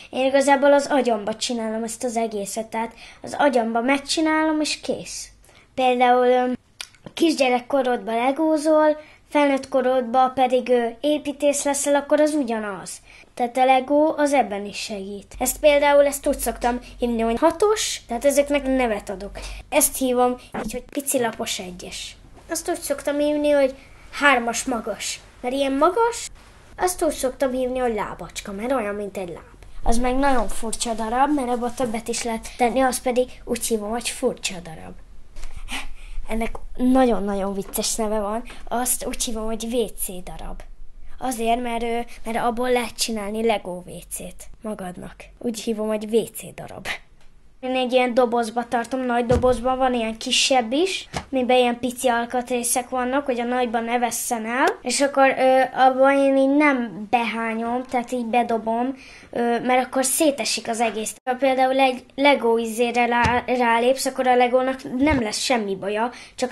Én igazából az agyamba csinálom ezt az egészet, tehát az agyamba megcsinálom, és kész. Például kisgyerekkorodban legózol, felnőtt korodban pedig építész leszel, akkor az ugyanaz. Tehát a Lego az ebben is segít. Ezt úgy szoktam hívni, hogy 6-os, tehát ezeknek nevet adok. Ezt hívom így, hogy picilapos 1-es. Azt úgy szoktam hívni, hogy 3-as magas, mert ilyen magas. Azt úgy szoktam hívni, hogy lábacska, mert olyan, mint egy láb. Az meg nagyon furcsa darab, mert abban többet is lehet tenni, az pedig úgy hívom, hogy furcsa darab. Ennek nagyon-nagyon vicces neve van, azt úgy hívom, hogy WC darab. Azért, mert abból lehet csinálni Lego WC-t magadnak. Úgy hívom, hogy WC darab. Én egy ilyen dobozba tartom, nagy dobozban van ilyen kisebb is, amiben ilyen pici alkatrészek vannak, hogy a nagyban ne vesszen el, és akkor abban én így nem behányom, tehát így bedobom, mert akkor szétesik az egész. Ha például egy Lego izére rálépsz, akkor a Legónak nem lesz semmi baja,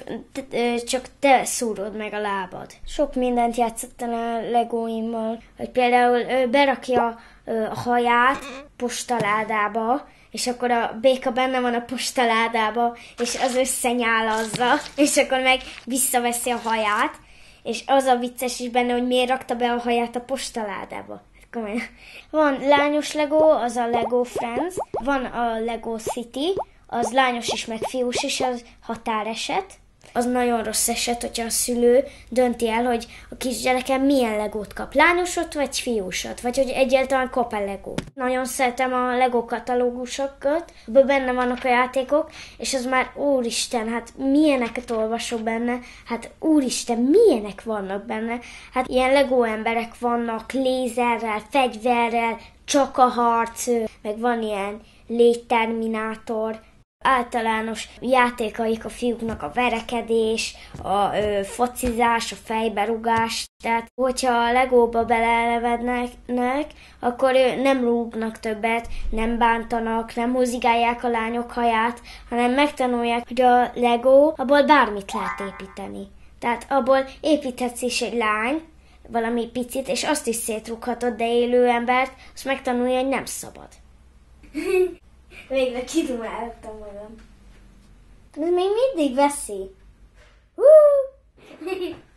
csak te szúrod meg a lábad. Sok mindent játszottam a Legóimmal, hogy például berakja a haját postaládába, és akkor a béka benne van a postaládába, és az összenyálazza, és akkor meg visszaveszi a haját, és az a vicces is benne, hogy miért rakta be a haját a postaládába. Van lányos Lego, az a Lego Friends, van a Lego City, az lányos is, meg fiús is, az határeset. Az nagyon rossz eset, hogyha a szülő dönti el, hogy a kisgyerekem milyen Legót kap. Lányosat vagy fiúsat, vagy hogy egyáltalán kap-e Legót. Nagyon szeretem a Lego katalógusokat, abban benne vannak a játékok, és az már úristen, hát milyeneket olvasok benne, hát úristen, milyenek vannak benne. Hát ilyen Lego emberek vannak lézerrel, fegyverrel, csak a harc, meg van ilyen légyterminátor. Általános játékaik a fiúknak a verekedés, a focizás, a fejberugás. Tehát, hogyha a Legóba beleelevednek, akkor nem rúgnak többet, nem bántanak, nem húzigálják a lányok haját, hanem megtanulják, hogy a Lego, abból bármit lehet építeni. Tehát abból építhetsz is egy lány, valami picit, és azt is szétrúghatod, de élő embert, azt megtanulja, hogy nem szabad. Végre kidumáltam magam. Ez még mindig veszi.